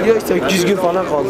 Ya 800 gün falan kaldı.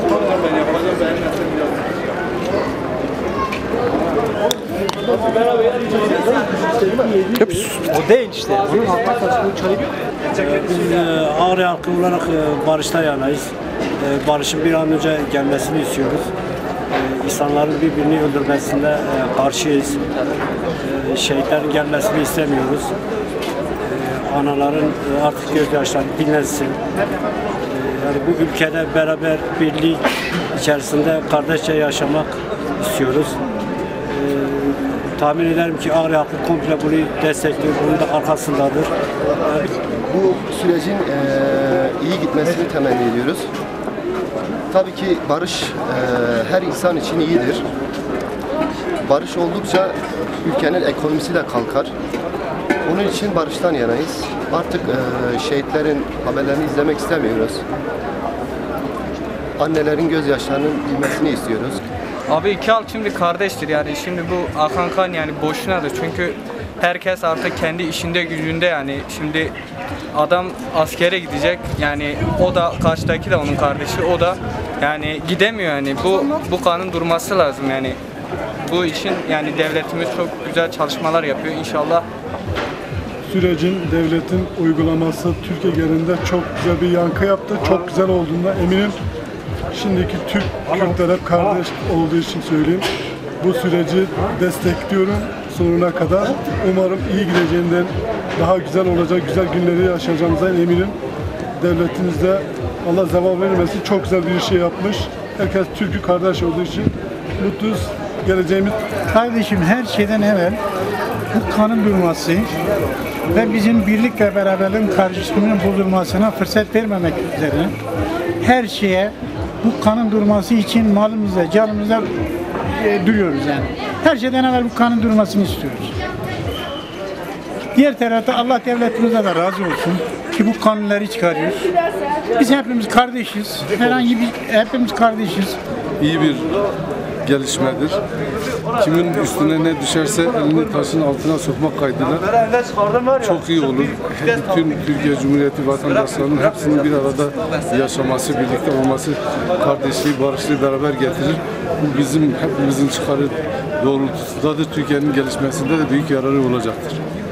O değil işte. Bunun halktan karşılığı çağırıyor. Biz Ağrı halkı olarak barışta yanayız. Barışın bir an önce gelmesini istiyoruz. İnsanların birbirini öldürmesine karşıyız. Şehitlerin gelmesini istemiyoruz. Anaların artık gözyaşları dinlensin. Yani bu ülkede beraber birlik içerisinde kardeşçe yaşamak istiyoruz. Tahmin ederim ki Ağrı halkı komple bunu destekliyor, bunun da arkasındadır. Bu sürecin iyi gitmesini temenni ediyoruz. Tabii ki barış her insan için iyidir. Barış oldukça ülkenin ekonomisi de kalkar. Onun için barıştan yanayız. Artık şehitlerin haberlerini izlemek istemiyoruz. Annelerin gözyaşlarının dinmesini istiyoruz. Abi iki halk şimdi kardeştir yani şimdi bu akan kan yani boşunadır çünkü herkes artık kendi işinde gücünde yani şimdi adam askere gidecek yani o da karşıdaki de onun kardeşi o da yani gidemiyor yani bu kanın durması lazım yani bu için yani devletimiz çok güzel çalışmalar yapıyor inşallah. Sürecin devletin uygulaması Türkiye genelinde çok güzel bir yankı yaptı. Çok güzel olduğuna eminim. Şimdiki Türk Kürtler hep kardeş olduğu için söyleyeyim. Bu süreci destekliyorum sonuna kadar. Umarım iyi gideceğinden daha güzel olacak, güzel günleri yaşayacağımızdan eminim. Devletimiz de Allah zeval vermesin çok güzel bir şey yapmış. Herkes Türk'ü kardeş olduğu için mutluyuz. Geleceğimiz. Kardeşim her şeyden evvel bu kanın durması ve bizim birlik ve beraberliğin kardeşliğinin bozulmasına fırsat vermemek üzere her şeye bu kanın durması için malımızla, canımızla duruyoruz yani. Her şeyden evvel bu kanın durmasını istiyoruz. Diğer tarafta Allah devletimize de razı olsun ki bu kanunları çıkarıyoruz. Biz hepimiz kardeşiz. Herhangi bir hepimiz kardeşiz. İyi bir gelişmedir. Kimin üstüne ne düşerse elini taşın altına sokmak kaydıyla çok iyi olur. Bütün Türkiye Cumhuriyeti vatandaşlarının hepsinin bir arada yaşaması, birlikte olması kardeşliği, barışlığı beraber getirir. Bu bizim hepimizin çıkarı doğrultusundadır. Türkiye'nin gelişmesinde de büyük yararı olacaktır.